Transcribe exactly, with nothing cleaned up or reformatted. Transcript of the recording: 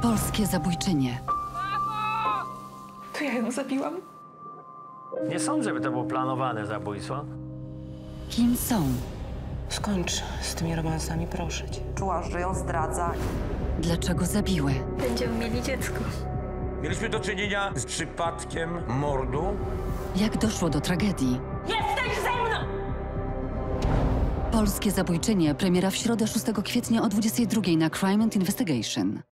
Polskie zabójczynie. To ja ją zabiłam. Nie sądzę, by to było planowane zabójstwo. Kim są? Skończ z tymi romansami, proszę cię. Czuła, że ją zdradza. Dlaczego zabiły? Będziemy mieli dziecko. Mieliśmy do czynienia z przypadkiem mordu. Jak doszło do tragedii? Jesteś ze mną! Polskie zabójczynie, premiera w środę szóstego kwietnia o dwudziestej drugiej na Crime and Investigation.